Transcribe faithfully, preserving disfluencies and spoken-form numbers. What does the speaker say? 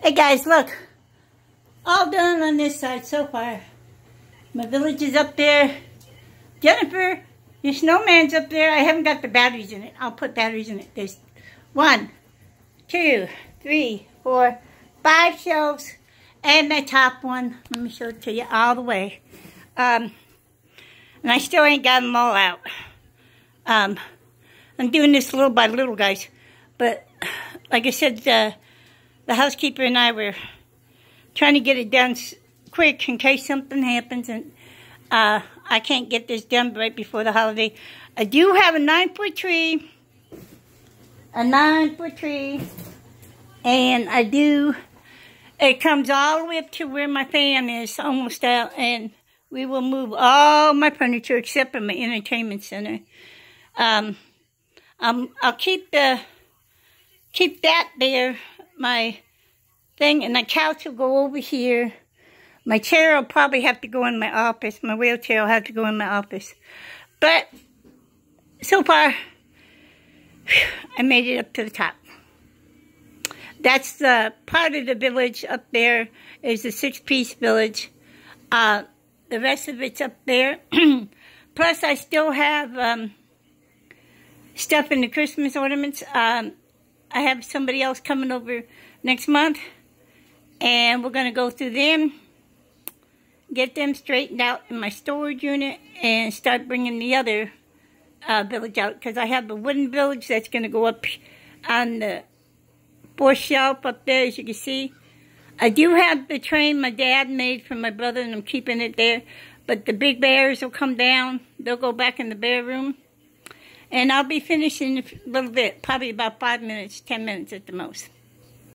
Hey guys, look. All done on this side so far. My village is up there. Jennifer, your snowman's up there. I haven't got the batteries in it. I'll put batteries in it. There's one, two, three, four, five shelves. And my top one. Let me show it to you all the way. Um, and I still ain't got them all out. Um, I'm doing this little by little, guys. But, like I said, uh, the housekeeper and I were trying to get it done quick in case something happens. And uh, I can't get this done right before the holiday. I do have a nine-foot tree. A nine-foot tree. And I do... It comes all the way up to where my fan is, almost out. And we will move all my furniture except for my entertainment center. Um, um, I'll keep the... Keep that there, my thing, and the couch will go over here. My chair will probably have to go in my office. My wheelchair will have to go in my office. But, so far, whew, I made it up to the top. That's the part of the village up there is the six-piece village. Uh, the rest of it's up there. Plus, I still have um, stuff in the Christmas ornaments. Um, I have somebody else coming over next month, and we're going to go through them, get them straightened out in my storage unit, and start bringing the other uh, village out, because I have the wooden village that's going to go up on the fourth shelf up there, as you can see. I do have the train my dad made for my brother, and I'm keeping it there, but the big bears will come down. They'll go back in the bear room. And I'll be finishing in a little bit, probably about five minutes, ten minutes at the most.